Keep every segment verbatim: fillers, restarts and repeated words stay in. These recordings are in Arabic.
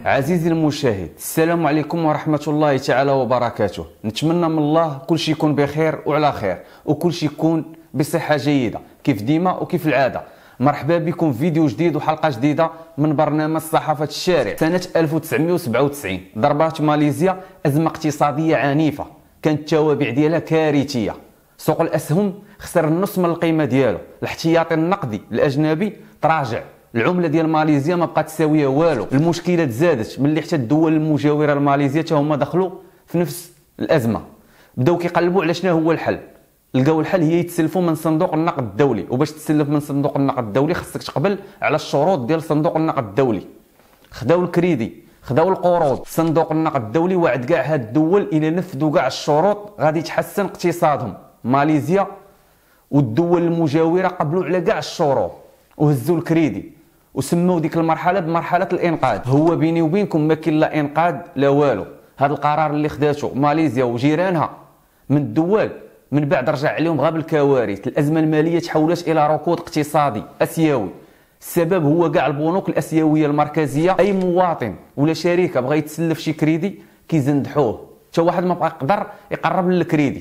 عزيزي المشاهد، السلام عليكم ورحمة الله تعالى وبركاته. نتمنى من الله كل شيء يكون بخير وعلى خير، وكل شيء يكون بصحة جيدة كيف ديما وكيف العادة. مرحبا بكم في فيديو جديد وحلقة جديدة من برنامج صحافة الشارع. سنة ألف وتسعمائة وسبعة وتسعين ضربات ماليزيا أزمة اقتصادية عنيفة كانت التوابع ديالها كارثية. سوق الأسهم خسر النص من القيمة ديالو، الاحتياطي النقدي الأجنبي تراجع، العمله ديال ماليزيا ما بقات تساويه والو، المشكلات زادت ملي حتى الدول المجاوره لماليزيا حتى هما دخلوا في نفس الازمه. بداو كيقلبوا على شنو هو الحل. لقاو الحل هي يتسلفوا من صندوق النقد الدولي، وباش تسلف من صندوق النقد الدولي خصك تقبل على الشروط ديال صندوق النقد الدولي. خداو الكريدي، خداو القروض، صندوق النقد الدولي وعد كاع هاد الدول الى نفذوا كاع الشروط غادي يتحسن اقتصادهم. ماليزيا والدول المجاوره قبلوا على كاع الشروط وهزوا الكريدي وسموا ديك المرحله بمرحله الانقاذ. هو بيني وبينكم ما كاين لا انقاذ لا والو. هذا القرار اللي خداته ماليزيا وجيرانها من الدول من بعد رجع عليهم غير بالكوارث. الازمه الماليه تحولت الى ركود اقتصادي اسيوي. السبب هو كاع البنوك الاسيويه المركزيه، اي مواطن ولا شركه بغى يتسلف شي كريدي كيزندحوه، حتى واحد ما بقى يقدر يقرب للكريدي.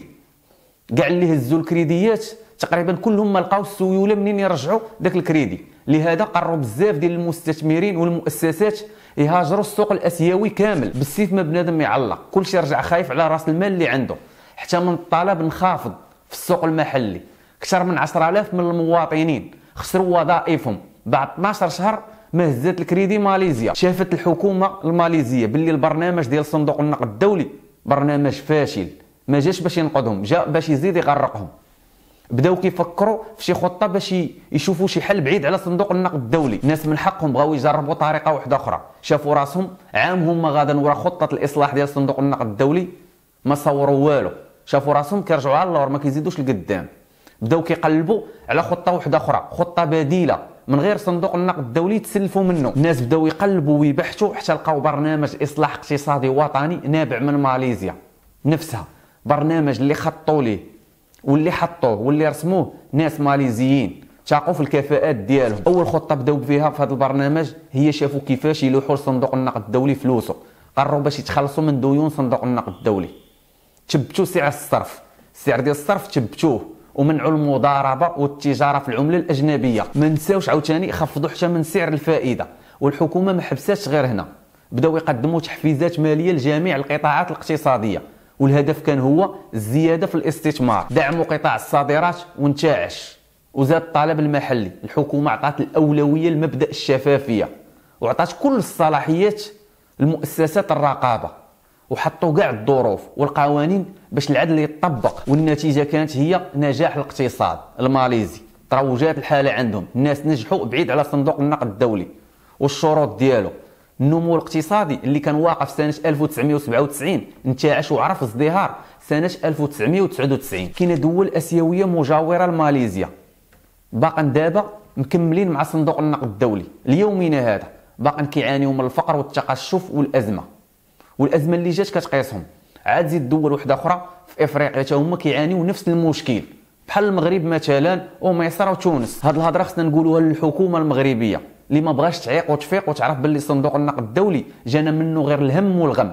كاع اللي هزوا الكريديات تقريبا كلهم ما لقاو السيوله منين يرجعوا داك الكريدي. لهذا قرروا بزاف ديال المستثمرين والمؤسسات يهاجروا السوق الاسيوي كامل بالسيف. ما بنادم يعلق، كلشي رجع خايف على راس المال اللي عنده. حتى من الطلب انخفض في السوق المحلي، اكثر من عشرة آلاف من المواطنين خسروا وظائفهم بعد اثناش شهر ما هزات الكريدي ماليزيا. شافت الحكومه الماليزيه باللي البرنامج ديال صندوق النقد الدولي برنامج فاشل، ما جاش باش ينقذهم، جاء باش يزيد يغرقهم. بداو كيفكروا في شي خطه باش يشوفوا شي حل بعيد على صندوق النقد الدولي. الناس من حقهم بغاو يجربوا طريقه واحده اخرى، شافوا راسهم عام هما غادا ورا خطه الاصلاح ديال صندوق النقد الدولي ما صوروا والو، شافوا راسهم كيرجعوا على اللور ما كيزيدوش لقدام. بداو كيقلبوا على خطه واحده اخرى، خطه بديله من غير صندوق النقد الدولي تسلفوا منه. الناس بداو يقلبوا ويبحثوا حتى لقاو برنامج اصلاح اقتصادي وطني نابع من ماليزيا نفسها، برنامج اللي خطوا ليه واللي حطوه واللي رسموه ناس ماليزيين تاقوا في الكفاءات ديالهم. اول خطه بداو فيها في هذا البرنامج هي شافوا كيفاش يلوحوا لصندوق النقد الدولي فلوسه. قرروا باش يتخلصوا من ديون صندوق النقد الدولي، تثبتوا سعر الصرف، السعر ديال الصرف تثبتوه، ومنعوا المضاربه والتجاره في العمله الاجنبيه. ما نساوش عاوتاني خفضوا حتى من سعر الفائده. والحكومه ما حبساتش غير هنا، بداو يقدموا تحفيزات ماليه لجميع القطاعات الاقتصاديه، والهدف كان هو الزياده في الاستثمار. دعموا قطاع الصادرات وانتعش، وزاد الطلب المحلي. الحكومه عطات الاولويه لمبدا الشفافيه، وعطات كل الصلاحيات لمؤسسات الرقابه، وحطوا كاع الظروف والقوانين باش العدل يتطبق. والنتيجه كانت هي نجاح الاقتصاد الماليزي. تروجات الحاله عندهم، الناس نجحوا بعيد على صندوق النقد الدولي والشروط ديالو. النمو الاقتصادي اللي كان واقف سنه ألف وتسعمائة وسبعة وتسعين انتعش وعرف ازدهار سنه ألف وتسعمائة وتسعة وتسعين. كاينه دول اسيويه مجاوره لماليزيا باقا دابا مكملين مع صندوق النقد الدولي ليومنا هذا، باقا كيعانيوا من الفقر والتقشف والازمه. والازمه اللي جات كتقيسهم. عاد زيد دول وحده اخرى في افريقيا حتى هما كيعانيوا نفس المشكل، بحال المغرب مثلا ومصر وتونس. هاد الهضره خصنا نقولوها للحكومه المغربيه اللي ما بغاش تعيق وتفيق وتعرف باللي صندوق النقد الدولي جانا منه غير الهم والغم.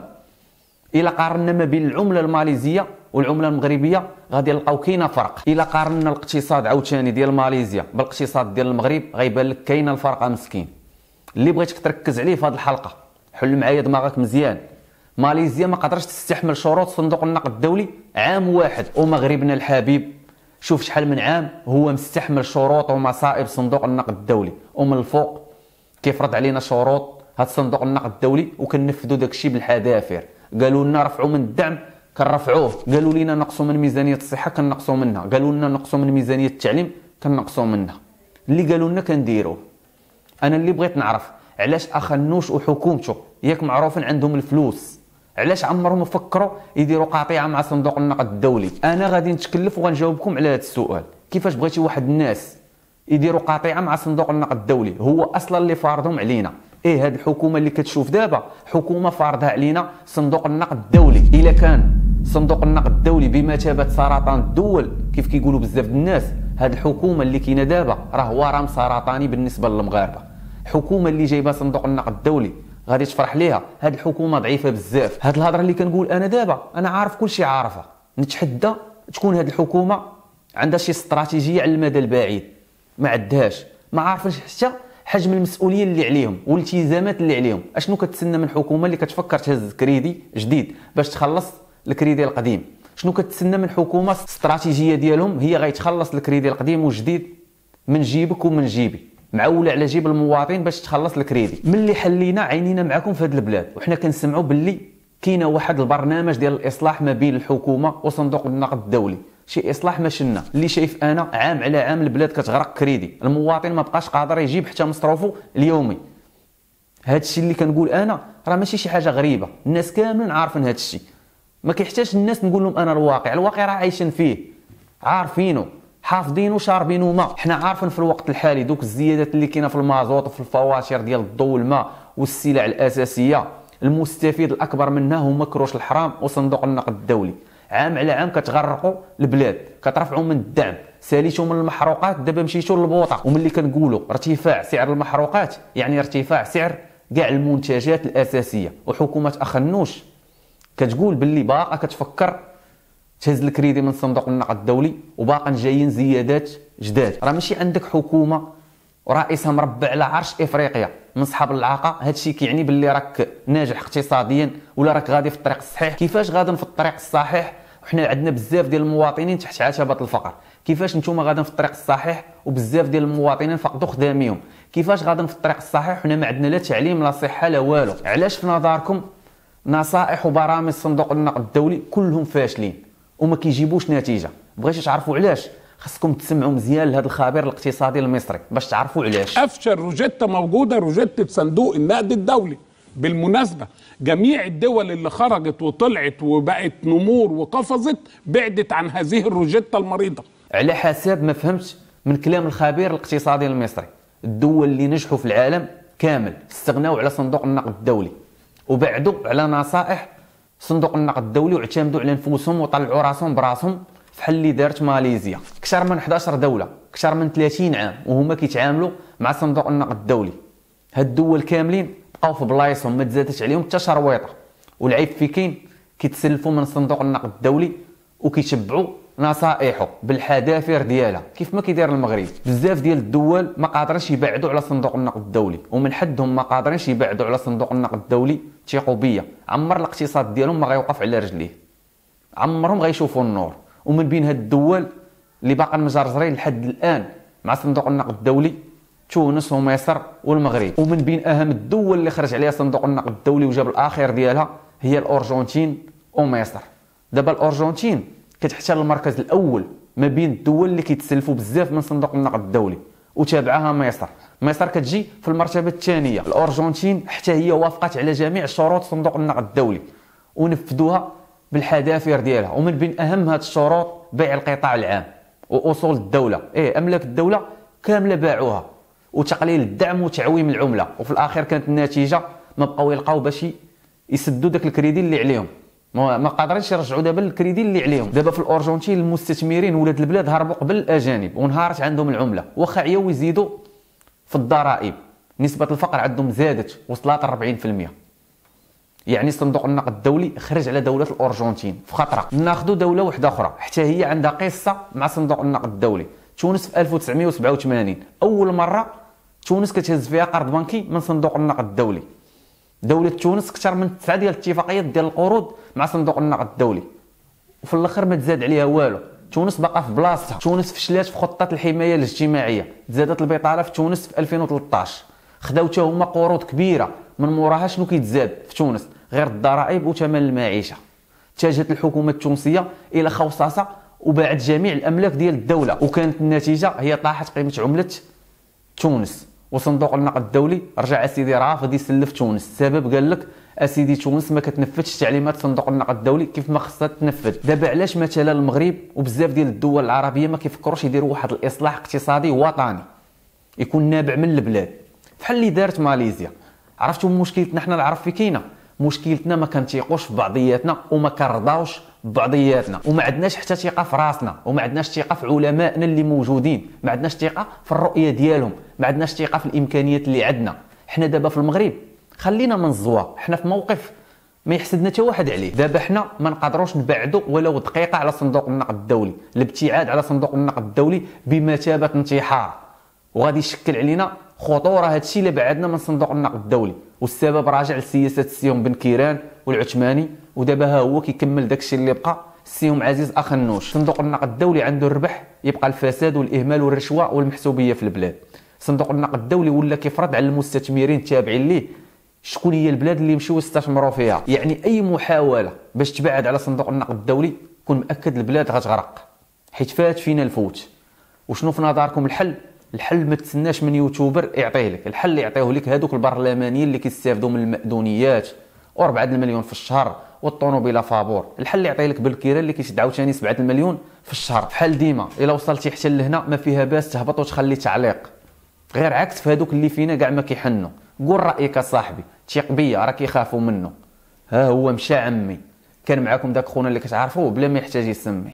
الا قارنا ما بين العمله الماليزيه والعمله المغربيه غادي نلقاو كاينه فرق. الا قارنا الاقتصاد عاوتاني ديال ماليزيا بالاقتصاد ديال المغرب غيبان لك كاينه الفرق مسكين. اللي بغيتك تركز عليه في هذه الحلقه، حل معايا دماغك مزيان. ماليزيا ما قدرش تستحمل شروط صندوق النقد الدولي عام واحد، ومغربنا الحبيب شوف شحال من عام هو مستحمل شروط ومصائب صندوق النقد الدولي، ومن الفوق كيفرض علينا شروط هذا صندوق النقد الدولي وكنفذوا داك الشيء بالحذافير. قالوا لنا رفعوا من الدعم كنرفعوه، قالوا لنا نقصوا من ميزانيه الصحه كنقصوا منها، قالوا لنا نقصوا من ميزانيه التعليم كنقصوا منها. اللي قالوا لنا كنديروه. انا اللي بغيت نعرف علاش اخنوش وحكومته ياك معروفين عندهم الفلوس، علاش عمرهم فكروا يديروا قاطعه مع صندوق النقد الدولي؟ انا غادي نتكلف وغنجاوبكم على هذا السؤال. كيفاش بغيتي واحد الناس يديروا قاطعه مع صندوق النقد الدولي هو اصلا اللي فارضهم علينا؟ ايه هذه الحكومه اللي كتشوف دابا حكومه فارضها علينا صندوق النقد الدولي. الا كان صندوق النقد الدولي بمثابه سرطان الدول كيف كيقولوا بزاف الناس، هذه الحكومه اللي كاينه دابا راه ورم سرطاني بالنسبه للمغاربه. حكومه اللي جايبه صندوق النقد الدولي غادي تفرح ليها. هاد الحكومه ضعيفه بزاف. هاد الهضره اللي كنقول انا دابا انا عارف كلشي عارفها. نتحدى تكون هاد الحكومه عندها شي استراتيجيه على المدى البعيد، ما عندهاش، ما عارفينش حتى حجم المسؤوليه اللي عليهم والالتزامات اللي عليهم. اشنو كتسنى من حكومه اللي كتفكر تهز كريدي جديد باش تخلص الكريدي القديم؟ شنو كتسنى من حكومه الاستراتيجيه ديالهم هي غيتخلص الكريدي القديم والجديد من جيبك ومن جيبي، معوله على جيب المواطن باش تخلص الكريدي؟ ملي حلينا عينينا معكم في هذه البلاد وحنا كنسمعوا باللي كاينه واحد البرنامج ديال الاصلاح ما بين الحكومه وصندوق النقد الدولي، شي اصلاح ما شنا اللي شايف انا عام على عام البلاد كتغرق كريدي، المواطن ما بقاش قادر يجيب حتى مصروفه اليومي. هذا الشيء اللي كنقول انا راه ماشي شي حاجه غريبه، الناس كاملين عارفين هذا الشيء، ما كيحتاجش الناس نقول لهم انا الواقع، الواقع راه عايشين فيه، عارفينه، حافظينه، شاربينه ما. حنا عارفين في الوقت الحالي دوك الزيادات اللي كاينه في المازوط وفي الفواتير ديال الضوء والماء والسلع الاساسيه، المستفيد الاكبر منها هما كروش الحرام وصندوق النقد الدولي. عام على عام كتغرقوا البلاد، كترفعوا من الدعم، ساليتوا من المحروقات، دابا مشيتوا للبوطه. وملي كنقولوا ارتفاع سعر المحروقات يعني ارتفاع سعر كاع المنتجات الاساسيه، وحكومه اخنوش كتقول باللي باقا كتفكر تهز الكريدي من صندوق النقد الدولي وباقا جايين زيادات جداد. راه ماشي عندك حكومه ورئيسها مربع على عرش افريقيا من صحاب العاقه، هادشي كيعني باللي راك ناجح اقتصاديا ولا راك غادي في الطريق الصحيح. كيفاش غادي في الطريق الصحيح وحنا عندنا بزاف ديال المواطنين تحت عتبه الفقر؟ كيفاش نتوما غادي في الطريق الصحيح وبزاف ديال المواطنين فقدوا خداميهم؟ كيفاش غادي في الطريق الصحيح وحنا ما عندنا لا تعليم لا صحه لا والو؟ علاش في نظركم نصائح وبرامج صندوق النقد الدولي كلهم فاشلين وما كيجيبوش نتيجه؟ بغيتو تعرفوا علاش؟ خصكم تسمعوا مزيان لهذا الخبير الاقتصادي المصري باش تعرفوا علاش. افشل روجيتا موجوده روجيتا صندوق النقد الدولي. بالمناسبه جميع الدول اللي خرجت وطلعت وبقت نمور وقفزت بعدت عن هذه الروجيتا المريضه. على حسب ما فهمت من كلام الخبير الاقتصادي المصري، الدول اللي نجحوا في العالم كامل استغناوا على صندوق النقد الدولي وبعدوا على نصائح صندوق النقد الدولي واعتمدوا على انفسهم وطلعوا راسهم براسهم، بحال اللي دارت ماليزيا. اكثر من إحدى عشرة دوله، اكثر من ثلاثين عام وهما كيتعاملوا مع صندوق النقد الدولي. هاد الدول كاملين بقاو في بلايصهم، ما تزادتش عليهم حتى شرويطه. والعيب في كاين كيتسلفوا من صندوق النقد الدولي وكيتبعوا نصائحه بالحذافير ديالها كيف ما كيدير المغرب. بزاف ديال الدول ما قادرينش يبعدوا على صندوق النقد الدولي، ومن حدهم ما قادرينش يبعدوا على صندوق النقد الدولي ثقوا بيا عمر الاقتصاد ديالهم ما غيوقف على رجليه، عمرهم غيشوفوا النور. ومن بين هاد الدول اللي باقا مجرجرين لحد الان مع صندوق النقد الدولي تونس ومصر والمغرب. ومن بين اهم الدول اللي خرج عليها صندوق النقد الدولي وجاب الاخير ديالها هي الارجنتين ومصر. دابا الارجنتين كتحتل المركز الاول ما بين الدول اللي كيتسلفوا بزاف من صندوق النقد الدولي، وتابعها مصر. مصر كتجي في المرتبه الثانيه. الارجنتين حتى هي وافقت على جميع شروط صندوق النقد الدولي ونفذوها بالحذافير ديالها. ومن بين اهم هاد الشروط بيع القطاع العام واصول الدوله، ايه املاك الدوله كامله باعوها، وتقليل الدعم وتعويم العمله. وفي الاخير كانت النتيجه ما بقاو يلقاو باش يسدوا داك الكريدي اللي عليهم، ما قادرينش يرجعوا دابا الكريدي اللي عليهم. دابا في الارجنتين المستثمرين ولاد البلاد هربوا قبل الاجانب وانهارت عندهم العمله، واخا عياو يزيدوا في الضرائب نسبه الفقر عندهم زادت وصلت أربعين بالمئة. يعني صندوق النقد الدولي خرج على دوله الارجنتين في خطره. ناخذوا دوله واحده اخرى حتى هي عندها قصه مع صندوق النقد الدولي، تونس في ألف وتسعمائة وسبعة وثمانين اول مره تونس كتهز فيها قرض بنكي من صندوق النقد الدولي. دوله تونس اكثر من تسعه ديال الاتفاقيات ديال القروض مع صندوق النقد الدولي، وفي الاخر ما تزاد عليها والو. تونس باقا في بلاصتها. تونس فشلات في خطه الحمايه الاجتماعيه، تزادت البطاله في تونس في ألفين وثلاثطاش. خداو حتى هما قروض كبيره، من موراها شنو كيتزاد في تونس؟ غير الضرائب وثمن المعيشه. اتجهت الحكومه التونسيه الى خوصصه وباعت جميع الاملاك ديال الدوله، وكانت النتيجه هي طاحت قيمه عمله تونس. وصندوق النقد الدولي رجع اسيدي رافض يسلف تونس. السبب قال لك اسيدي تونس ما كتنفذش تعليمات صندوق النقد الدولي كيف ما خصها تنفذ. دابا علاش مثلا المغرب وبزاف ديال الدول العربيه ما كيفكروش يديروا واحد الاصلاح اقتصادي وطني يكون نابع من البلاد بحال اللي دارت ماليزيا؟ عرفتوا مشكلتنا حنا العرب في كاينه؟ مشكلتنا ما كنتيقوش في بعضياتنا وما كنرضاوش ببعضياتنا، وما عندناش حتى ثقه في راسنا، وما عندناش ثقه في علمائنا اللي موجودين، ما عندناش ثقه في الرؤيه ديالهم، ما عندناش ثقه في الامكانيات اللي عندنا. حنا دابا في المغرب خلينا من الزوا، حنا في موقف ما يحسدنا حتى واحد عليه. دابا حنا ما نقدروش نبعدوا ولو دقيقه على صندوق النقد الدولي. الابتعاد على صندوق النقد الدولي بمثابه انتحار، وغادي يشكل علينا خطوره هذا الشيء اللي بعدنا من صندوق النقد الدولي. والسبب راجع لسياسه السيوم بن كيران والعثماني، ودابا ها هو كيكمل داك الشيء اللي بقى السيوم عزيز اخنوش. صندوق النقد الدولي عنده الربح، يبقى الفساد والاهمال والرشوه والمحسوبيه في البلاد. صندوق النقد الدولي ولا كيفرض على المستثمرين التابعين ليه شكون هي البلاد اللي يمشيو يستثمروا فيها. يعني اي محاوله باش تبعد على صندوق النقد الدولي كون مأكد البلاد غتغرق، حيت فات فينا الفوت. وشنو في نظركم الحل؟ الحل ما تسناش من يوتيوبر يعطيه لك، الحل اللي يعطيه لك هذوك البرلمانيين اللي كيستافدوا من المأذونيات وربعة المليون في الشهر والطوموبيله فابور. الحل اللي يعطيه لك بالكيران اللي كيشد عاوتاني سبعة المليون في الشهر. بحال ديما الا وصلتي حتى لهنا ما فيها باس تهبط وتخلي تعليق، غير عكس في هذوك اللي فينا كاع ما كيحنوا. قول رايك اصاحبي، تيق بيا راه كيخافوا منه. ها هو مشى عمي. كان معكم داك خونا اللي كتعرفوه بلا ما يحتاج يسمي.